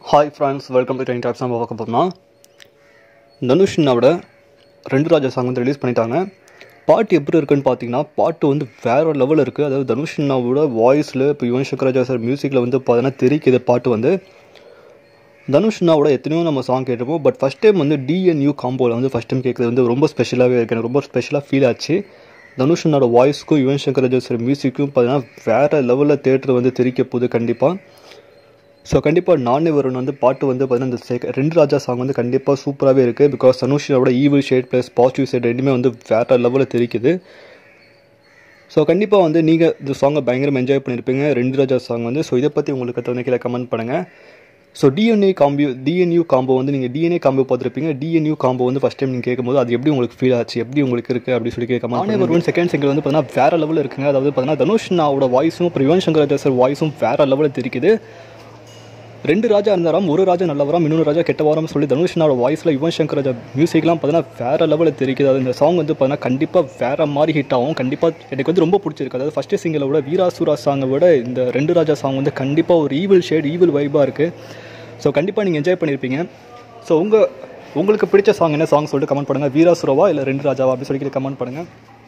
Hi friends, welcome to Training Types. நம்ம பார்க்க போறோம்னா தனுஷ் அண்ணாவோட ரெண்டு ராஜா சாங் வந்து ரிலீஸ் பண்ணிட்டாங்க. பாட்டு எப்படி இருக்குன்னு பார்த்தீங்கன்னா பாட்டு வந்து வேற லெவலில் இருக்குது. அதாவது தனுஷ் அண்ணாவோட வாய்ஸில் இப்போ யுவன் சங்கர் ராஜா சார் மியூசிக்கில் வந்து பார்த்தீங்கன்னா தெரிக்குது பாட்டு வந்து. தனுஷ் அண்ணாவோட எத்தனையோ நம்ம சாங் கேட்டிருப்போம். பட் ஃபஸ்ட் டைம் வந்து DNU காம்போவில் வந்து ஃபஸ்ட் டைம் கேட்குறது வந்து ரொம்ப ஸ்பெஷலாகவே இருக்குது. எனக்கு ரொம்ப ஸ்பெஷலாக ஃபீல் ஆச்சு. தனுஷ் அண்ணாவோட வாய்ஸ்க்கும் யுவன் சங்கர் ராஜா சார் மியூசிக்கும் பார்த்தீங்கன்னா வேறு லெவலில் தேட்டர் வந்து தெரிக்க போகுது கண்டிப்பாக. ஸோ கண்டிப்பாக NaaneVaruven வந்து பாட்டு வந்து பார்த்தீங்கன்னா இந்த ரெண்டு ராஜா சாங் வந்து கண்டிப்பாக சூப்பராகவே இருக்குது. பிகாஸ் தனுஷோட evil shade plus positive shade ரெண்டுமே வந்து வேறு லெவலில் தெரிக்குது. ஸோ கண்டிப்பாக வந்து நீங்கள் இந்த சாங்கை பயங்கரமாக என்ஜாய் பண்ணியிருப்பீங்க ரெண்டு ராஜா சாங் வந்து. ஸோ இதை பற்றி உங்களுக்கு வந்து கீழே கமெண்ட் பண்ணுங்கள். ஸோ DNU காம்போ வந்து நீங்கள் DNA காம்போ பார்த்துருப்பீங்க. DNU காம்போ வந்து ஃபஸ்ட் டைம் நீங்கள் கேட்கும்போது அது எப்படி உங்களுக்கு ஃபீல் ஆச்சு, எப்படி உங்களுக்கு இருக்குது அப்படின்னு சொல்லி கேட்கலாம். NaaneVaruven செகண்ட் சிங்கிள் வந்து பார்த்தீங்கன்னா வேறு லெவலில் இருக்குங்க. அதாவது பார்த்தீங்கன்னா தனுஷ் அண்ணாவோட வாய்ஸும் அப்புறம் யுவன் சங்கர் ராஜா சார் வாய்ஸும் வேறு லெவலில் தெரிக்குது. ரெண்டு ராஜா இருந்தாராம், ஒரு ராஜா நல்லவராம், இன்னொரு ராஜா கெட்டவாராம்னு சொல்லி தனுஷ்னாவோட வாய்ஸில் யுவன் சங்கர் ராஜா மியூசிக்லாம் பார்த்தீங்கன்னா வேறு லெவலில் தெரிக்குது. அது இந்த சாங் வந்து பார்த்தீங்கன்னா கண்டிப்பாக வேறு மாதிரி ஹிட் ஆகும். கண்டிப்பாக எனக்கு வந்து ரொம்ப பிடிச்சிருக்கு. அதாவது ஃபஸ்ட்டு சிங்கிளை விட வீராசுரா சாங்கை விட இந்த ரெண்டு ராஜா சாங் வந்து கண்டிப்பாக ஒரு ஈவில் வைபாக இருக்குது. ஸோ கண்டிப்பாக நீங்கள் என்ஜாய் பண்ணியிருப்பீங்க. ஸோ உங்களுக்கு பிடிச்ச சாங் என்ன சாங் சொல்லிட்டு கமெண்ட் பண்ணுங்கள். வீராசுராவா இல்லை ரெண்டு ராஜாவா அப்படின்னு சொல்லி கமெண்ட் பண்ணுங்கள்.